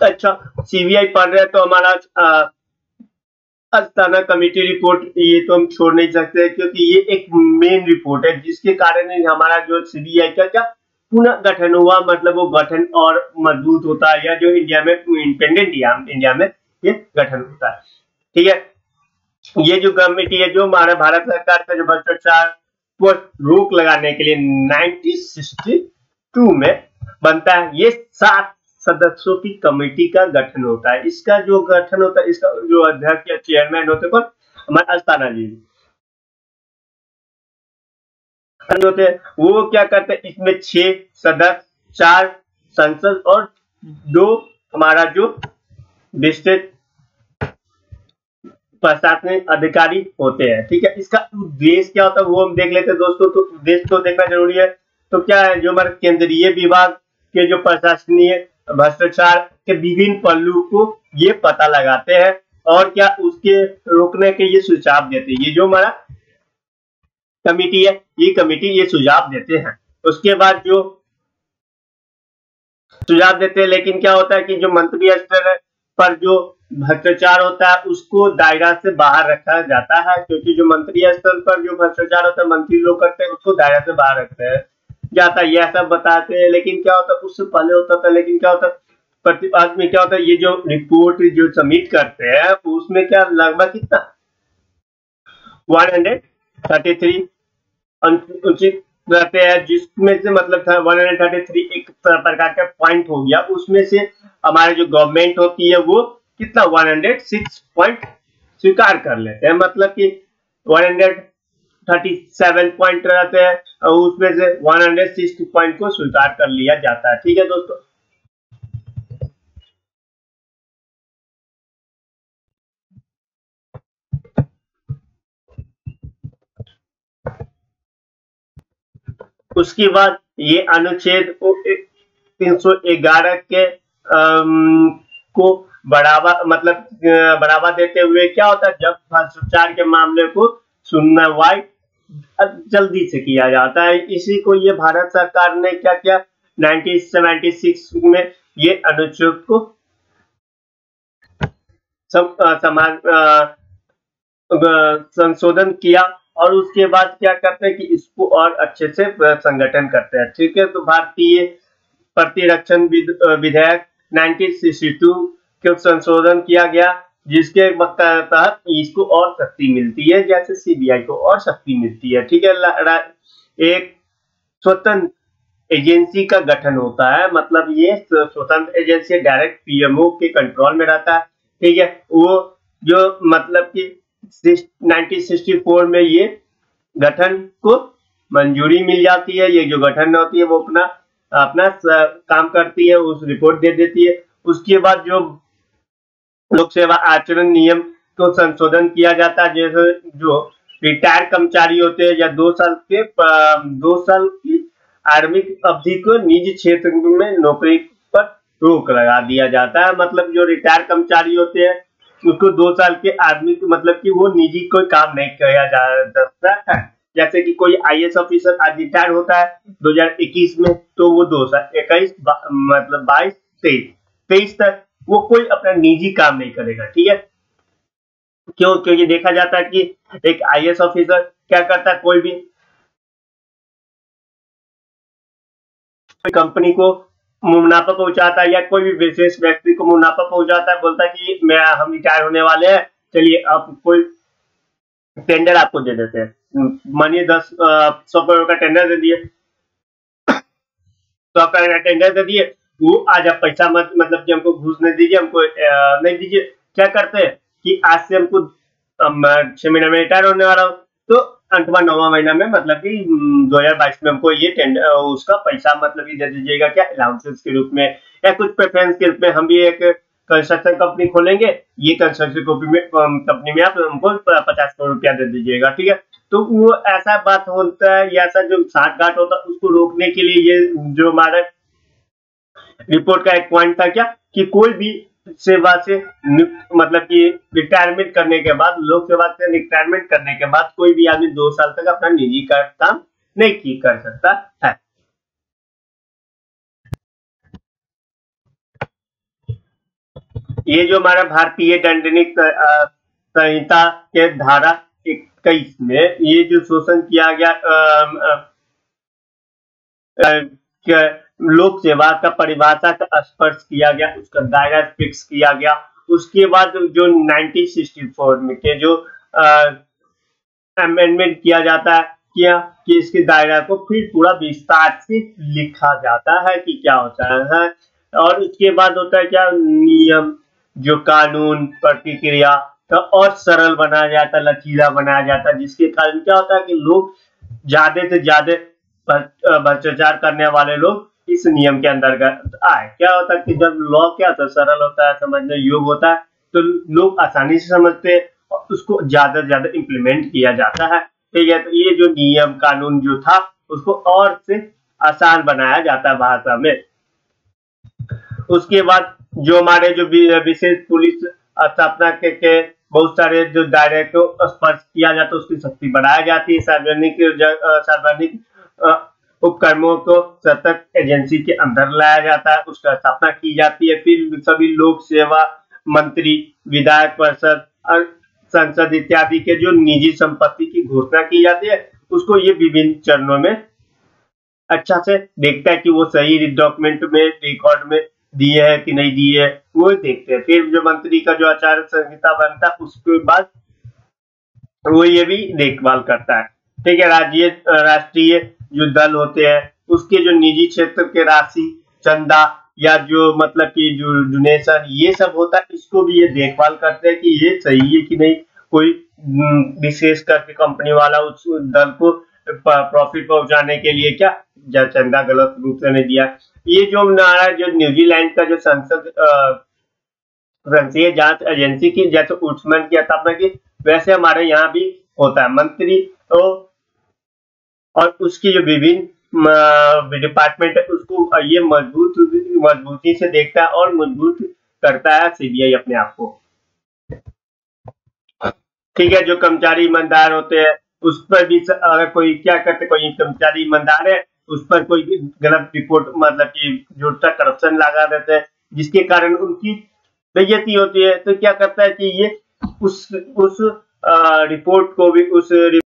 अच्छा, सीबीआई पढ़ रहे हैं तो हमारा अस्थाना कमेटी रिपोर्ट ये तो हम छोड़ नहीं सकते, क्योंकि ये एक मेन रिपोर्ट है जिसके कारण ही हमारा जो सीबीआई का क्या पुनः गठन हुआ, मतलब वो गठन और मजबूत होता है, या जो इंडिया में इंडिपेंडेंट इंडिया में ये गठन होता है। ठीक है, ये जो कमेटी है जो हमारा भारत सरकार का जो भ्रष्टाचार पर रोक लगाने के लिए 1962 में बनता है, ये 7 सदस्यों की कमेटी का गठन होता है। इसका जो गठन होता है, इसका जो अध्यक्ष या चेयरमैन होते हैं हमारे अस्थाना जी होते हैं। वो क्या करते हैं, इसमें 6 सदस्य, 4 संसद और 2 हमारा जो डिस्ट्रिक्ट प्रशासनिक अधिकारी होते हैं। ठीक है, इसका उद्देश्य क्या होता है वो हम देख लेते हैं दोस्तों। तो उद्देश्य तो देखना जरूरी है। तो क्या है, जो हमारे केंद्रीय विभाग के जो प्रशासनीय भ्रष्टाचार के विभिन्न पहलू को ये पता लगाते हैं और क्या उसके रोकने के ये सुझाव देते हैं। ये जो हमारा कमेटी है, ये कमेटी ये सुझाव देते हैं। उसके बाद जो सुझाव देते हैं, लेकिन क्या होता है कि जो मंत्री स्तर पर जो भ्रष्टाचार होता है उसको दायरा से बाहर रखा जाता है, क्योंकि जो मंत्री स्तर पर जो भ्रष्टाचार होता है मंत्री लोग करते हैं उसको दायरा से बाहर रखते हैं जाता है, यह सब बताते हैं। लेकिन क्या होता है, उससे पहले होता था, लेकिन क्या होता है प्रतिवाद में क्या होता है, ये जो रिपोर्ट जो सबमिट करते हैं उसमें क्या लगभग कितना 133 अनुचित रहते हैं, जिसमें से मतलब था 133 एक प्रकार का पॉइंट हो गया। उसमें से हमारे जो गवर्नमेंट होती है वो कितना 106 पॉइंट स्वीकार कर लेते हैं, मतलब कि 137 पॉइंट रहते हैं और उसमें से 160 पॉइंट को स्वीकार कर लिया जाता है। ठीक है दोस्तों, उसके बाद ये अनुच्छेद 311 के को बढ़ावा मतलब बढ़ावा देते हुए क्या होता है, जब भ्रष्टाचार के मामले को सुनवाई जल्दी से किया जाता है। इसी को ये भारत सरकार ने क्या किया 1976 में ये अनुच्छेद को समाज संशोधन किया और उसके बाद क्या करते हैं कि इसको और अच्छे से संगठन करते हैं। ठीक है, तो भारतीय प्रतिरक्षण विधेयक 1962 को संशोधन किया गया, जिसके तहत इसको और शक्ति मिलती है, जैसे सीबीआई को और शक्ति मिलती है। ठीक है, एक स्वतंत्र एजेंसी का गठन होता है, मतलब ये स्वतंत्र एजेंसी डायरेक्ट पीएमओ के कंट्रोल में रहता है। ठीक है, वो जो मतलब कि 1964 में ये गठन को मंजूरी मिल जाती है। ये जो गठन होती है वो अपना अपना काम करती है, उस रिपोर्ट दे देती है। उसके बाद जो लोक सेवा आचरण नियम को संशोधन किया जाता है, जैसे जो रिटायर्ड कर्मचारी होते हैं या 2 साल की आर्मिक अवधि को निजी क्षेत्र में नौकरी पर रोक लगा दिया जाता है। मतलब जो रिटायर्ड कर्मचारी होते हैं उसको 2 साल के आर्मी मतलब कि वो निजी कोई काम नहीं किया जा सकता है। जैसे कि कोई आईएएस ऑफिसर आज रिटायर होता है 2021 में, तो वो 2 साल 21 मतलब 22 23 तक वो कोई अपना निजी काम नहीं करेगा। ठीक है, क्यों? क्योंकि देखा जाता है कि एक आईएएस ऑफिसर क्या करता है, कोई भी कंपनी को मुनाफा पहुंचाता है या कोई भी विशेष व्यक्ति को मुनाफा पहुंचाता है, बोलता है कि हम रिटायर होने वाले हैं, चलिए आप कोई टेंडर आपको दे देते हैं, मानिए 100 करोड़ का टेंडर दे दिए, 100 करोड़ का टेंडर दे दिए, वो आज आप पैसा मत मतलब कि हमको घूस नहीं दीजिए, हमको नहीं दीजिए। क्या करते हैं कि आज से हमको 6 महीने में रिटायर होने वाला हूँ, तो 8वां 9वां महीना में मतलब कि 2022 में हमको ये टेंडर उसका पैसा मतलब कि दे दीजिएगा, क्या अलाउंसेस के रूप में या कुछ प्रेफरेंस के रूप में। हम भी एक कंस्ट्रक्शन कंपनी खोलेंगे, ये कंस्ट्रक्शन कंपनी में आप हमको 50 करोड़ रुपया दे दीजिएगा। ठीक है, तो वो ऐसा बात होता है, ऐसा जो साठगांठ होता है उसको रोकने के लिए ये जो हमारा रिपोर्ट का एक पॉइंट था क्या कि कोई भी सेवा से मतलब कि रिटायरमेंट करने के बाद, लोक सेवा से रिटायरमेंट करने के बाद कोई भी आदमी 2 साल तक अपना निजी काम नहीं कर सकता है। ये जो हमारा भारतीय दंडनीय संहिता के धारा 21 में ये जो शोषण किया गया लोक सेवा का परिभाषा का स्पर्श किया गया, उसका दायरा फिक्स किया गया। उसके बाद जो 1964 में के जो अमेंडमेंट किया जाता है कि इसके दायरा को फिर पूरा विस्तार से लिखा जाता है कि क्या होता है। और उसके बाद होता है क्या, नियम, जो कानून प्रतिक्रिया का और सरल बनाया जाता है, लचीला बनाया जाता है, जिसके कारण क्या होता है कि लोग ज्यादा से ज्यादा भ्रष्टाचार करने वाले लोग इस नियम के अंतर्गत आए। क्या होता है कि जब लॉ क्या होता है, सरल होता है, समझने योग्य होता है, तो लोग आसानी से समझते हैं और उसको ज्यादा से ज्यादा इम्प्लीमेंट किया जाता है। ठीक है, तो ये जो नियम कानून जो था उसको और से आसान बनाया जाता है भाषा में। उसके बाद जो हमारे जो विशेष पुलिस स्थापना के बहुत सारे जो दायरे को स्पर्श किया जाता है, उसकी शक्ति बढ़ाई जाती है। सार्वजनिक उपक्रमों को सतत एजेंसी के अंदर लाया जाता है, उसका स्थापना की जाती है। फिर सभी लोक सेवा मंत्री, विधायक परिषद और संसद इत्यादि के जो निजी संपत्ति की घोषणा की जाती है, उसको ये विभिन्न चरणों में अच्छा से देखता है कि वो सही डॉक्यूमेंट में रिकॉर्ड में दिए है कि नहीं दिए है, वो देखते हैं। फिर जो मंत्री का जो आचार संहिता बनता है उसके बाद वो ये भी देखभाल करता है। ठीक है, राष्ट्रीय जो दल होते हैं उसके जो निजी क्षेत्र के राशि, चंदा या जो मतलब कि जो डोनेशन ये सब होता है, इसको भी ये देखभाल करते हैं कि ये सही है कि नहीं। कोई विशेष करके कंपनी वाला उस दल को प्रॉफिट पहुंचाने के लिए क्या चंदा गलत रूप से नहीं दिया। ये जो हमारा जो न्यूजीलैंड का जो संसद संसदीय जांच एजेंसी की जैसे उच्चमन की स्थापना की, वैसे हमारे यहाँ भी होता है। मंत्री तो और उसकी जो विभिन्न डिपार्टमेंट है उसको ये मजबूती से देखता है और मजबूत करता है सीबीआई अपने आप को। ठीक है, जो कर्मचारी ईमानदार होते हैं उस पर भी अगर कोई क्या करते, कोई कर्मचारी ईमानदार है उस पर कोई गलत रिपोर्ट मतलब कि झूठा करप्शन लगा देते हैं, जिसके कारण उनकी बेइज्जती होती है। तो क्या करता है कि ये उस रिपोर्ट को भी उस